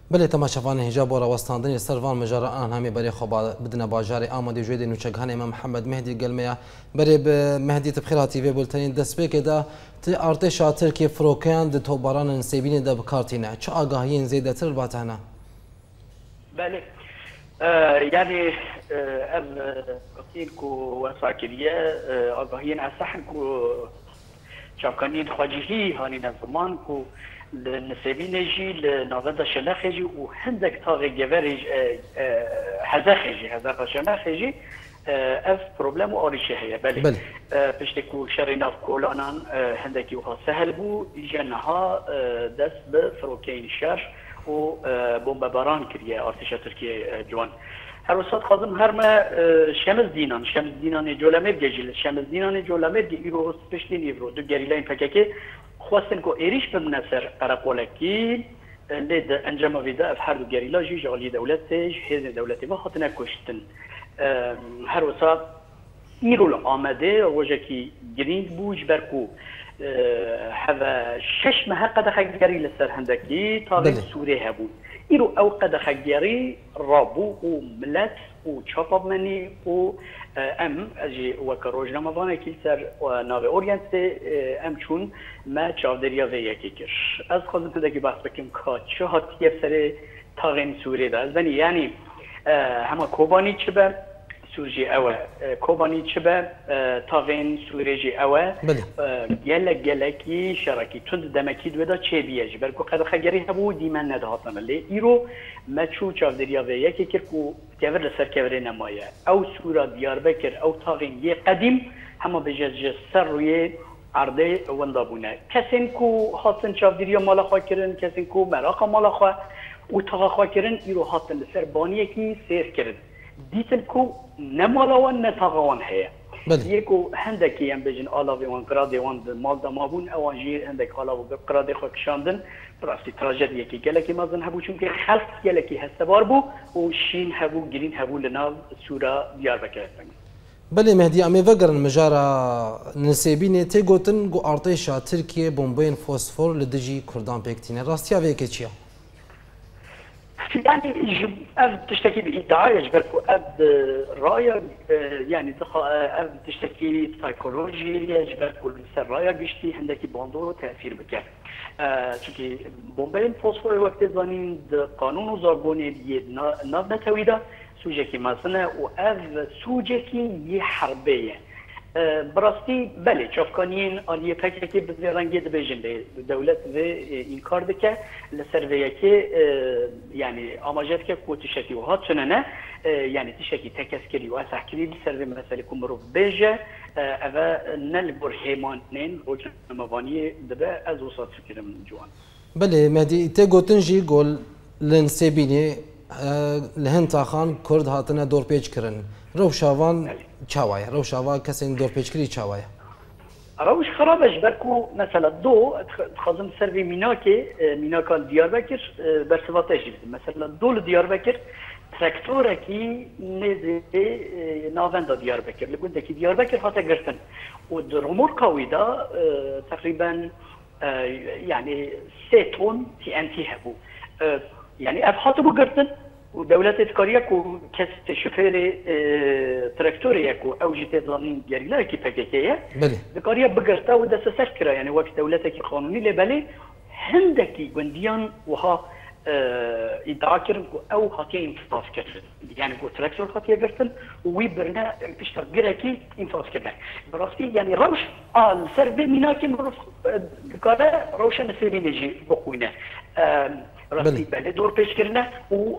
بله تماشاوان هجاب و راوستاندنی سروان مجارا آن همی برای خواب بدن باجاری آماده جوید نوچگان امام محمد مهدی گلمیا برای به مهدی تبخیراتی و بولتنین دست به دا تی ارتش ترکیه فروکان د توباران نسبین دا بکارتینه چه آگاهی زیاده تر باتنه؟ بله يعني قتيل كو وساكرية آگاهين أصحن كو شابكانين خواجهي هاني نظمان كو النسبين يجي لنظام الشلاخ يجي وهندك طاغي جبرج حزاخيجي هذا الشلاخ يجي اف بروبلم واريشه هي بله بشتكو شرينا كولانان هندك يوها سهل بو جنها دس بفروكين الشار و بومباران كريه ارتش تركيا جوان هر وسط خازم هر ما شمس دینان جولامر گجیل شمس دینان جولامر ایرو سپشتین ایرو دو گریلاین پککی خواستن کو ایریش بمنصر قراقولکی لید انجام ویدا اف هر دو گریلا جی جالی دولتش هز دولتی ما خاطر کشتن هر وسط ایرو آمده وجکی گرینگ بوج برکو هذا شش مها قد خجري لسر هندكي طاغي سوري هبو إيرو أو قد خجري رابو وملات وشابب مني و أم أجي وكروج رمضان كيسر وناوي أورينت أم شون ما تشاف دريا ويا كيكر از خازن هندكي بحث بكم كات شو هات يفسر طاغين سوري ده زني يعني هما كوباني تشبه سورجي أوا كوباني تشبه طاغين سورجي أوا جلكي شراكي تند دمكي دودا تشي بيج بركو قد خجري هبو ديمان ندهاتنا اللي إيرو ما تشو تشاف دريا ويا كيكركو كفر لسر كفر نمايا أو سورة ديار بكر أو طاغين يه قديم هما بجز سر ويه عرضه وندابونه كسين كو هاتن تشاف دريا مالا خوا كرن كسين كو مراقا مالا خوا وطاغا خوا كرن إيرو هاتن لسر بانيه كي سير كرن دیتن کو نمالوان نتاقوان هیا یکو هندکی هم بجن آلاوی وان قرادی وان مال دمابون اوان جیر هندک آلاو قرادی خواه کشاندن براستی تراجدیه که گلکی مازن هبو چون که خلق گلکی هستبار بو و شین هبو گرین هبو لناو سورا دیار بکرد بله مهدی امی وگرن مجارا نسیبینه تی گوتن گو ارتشا ترکیه بومبین فوسفور لدجی کردان پیکتینه راستیا وی که چیا؟ يعني أب تشتكي بإدعاء يجبركو أب راية يعني أب تشتكي سايكولوجي يجبركو السر راية قشتي عندك باندو تأثير بك چونكي بومبين فوسفور وقت زانين قانون وزاربوني ناف نتويدا سوجكي مثلا وأب سوجكي يحربية براستی بله چافکانین آلیه پککی به رنگی دبیجن دولت و این کار دکه لسرویه که یعنی آماجت که کوتشتی و هات سننه یعنی تشکی تکسکری و اسحکری لسروی مسئله کمرو بیجه اوه نلبر هیمانین روچ موانی دبه از وسط فکرم جوان بله مهدی تی گوتنجی گل لنسیبینی لهنتا خان کرد هاتنه دور پیچ کرن روشاوان چاوایا روشاوا کسی دور پیچکری چاوایا روش خرابش برکو مثلا دو خازم سروی میناکال دیاربکر برسواتش مثلا دول دیاربکر تراکتوره کی نزد ناوندا دیاربکر لگونده کی دیاربکر هاته گرتن و در امور قویدا تقریبا يعني 3 طن تي ان تي هبو يعني ابحاث بو گرتن ودولة تكاريا كو كست شوفير تراكتوريا كو او جيت ظنين جريلا كي باكيكيه تكاريا بغرتا ودا سسكرا يعني وقت دولتك قانوني لبالي هندكي غنديان وها ادعاء كرن او هاتي انفاس كرن يعني كو تراكتور هاتي غرتن ويبرنا بيشتغلكي انفاس كرن براسي يعني روش السيرفي ميناكي مروف كذا روشن سيرينجي بقوينا راستی بله دور پیش کرنه و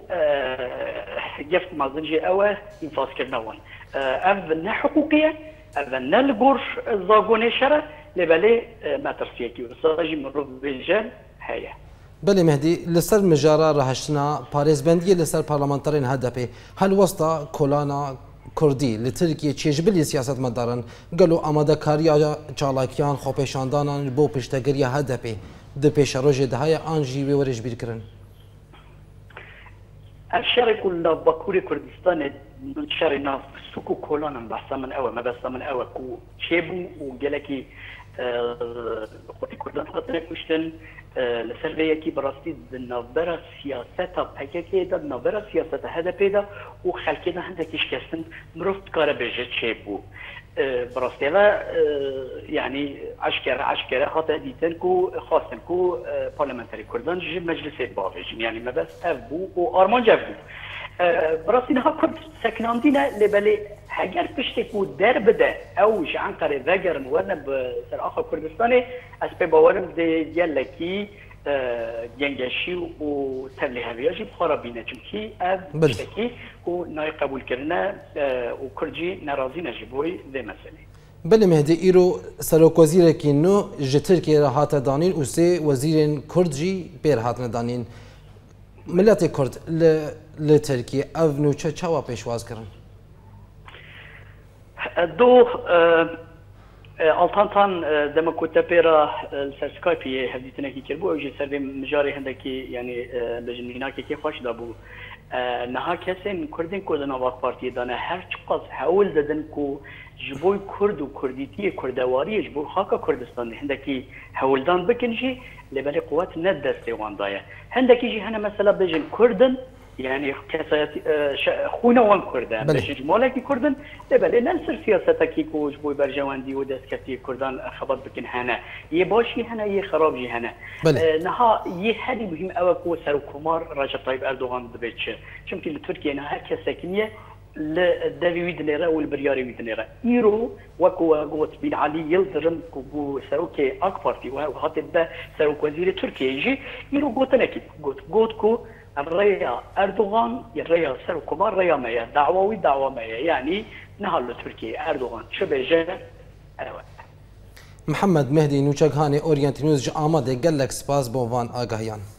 جفت مازنجی اوه انفاس کرنه وان اف نه حقوقیه اف نه لگور زاگونه شره لبله ما ترسیه کی وصاجی من رو بیجن هیا بله مهدی لسر مجارا رهشتنا پارێزبندی لسر پارلمانترین هدفی هل وسط کولانا کردی لترکیه چیجبلی سیاست مدارن گلو آماده کاریا چالاکیان خوپیشاندانان بو پشتگیری هدفی ده پیش روز دههای آنجی ورش بیرکرن. الشرق الباکور کردستان شر الناس سوكو كولانا بحثا من أول ما بس من أول كو شيبو وجلكي خطي كردان خاطر كشتن لسربية كي براستي النظرة سياسة بحكي ده النظرة سياسة هذا بيدا وخلكنا عندك إيش كاستن مرفت كاره بجد شيبو براستي لا يعني عشكرة خاطر ديتنكو خاصنكو بارلمانتري كردان جيب مجلس بافج يعني ما بس أبو وأرمان جابو براستي نها كرد سكنان دينا لبالي هجر بشتكو در بده او عن طريق ذاكر ورنا بسر اخر كردستاني اسبي باورم دي ديالكي جنجشي وتلي هبياجي بخرابينا چونكي اب بشتكي وناي قبول كرنا وكردجي نرازينا جيبوي ذي مسألة بله مهدي ايرو سروك وزير كينو جتركي راحات دانين وسي وزير كردجي بير هاتنا دانين ملت كرد لتركيا افنو چاوا پیشواز کرن دو التانتان دما كنت بيرا السكايبي هديتنا كي كربو اوجي سر مجاري هندكي يعني بجنينا كي خوش دابو نها كسن كردن كودنا واق بارتي دانا هر چقاز حاول ددن كو جبوي كرد وكرديتي كردواري جبو خاكا كردستان هندكي حاولدان بكنجي لبالي قوات ندستي واندايا هندكي جي هنا مثلا بجن كردن يعني كسات خونا وان كردان باش جمالك كردن لبالي ننسر سياستك كوج بوي برجواندي ودسكتي كردان خبط بكن هنا يباشي هنا يخراب جي هنا نها يحدي مهم اوكو سركمار رجب طيب اردوغان دبيتش چونكي لتركيا نها كسكنيه للدافيد ليرا والبرياري ويدنيرا ايرو وكو قوت بن علي يلدرم كو سروكي اكبرتي وهاتي با سروك وزير تركيا يجي ايرو قوتنكي قوت كو الريا اردوغان الريا سروكمار ريا مايا دعوة مايا يعني نهال تركيا اردوغان شبه محمد مهدي نوچگهانی اورینت نیوز آماده گلک سپاس بوان آگاهیان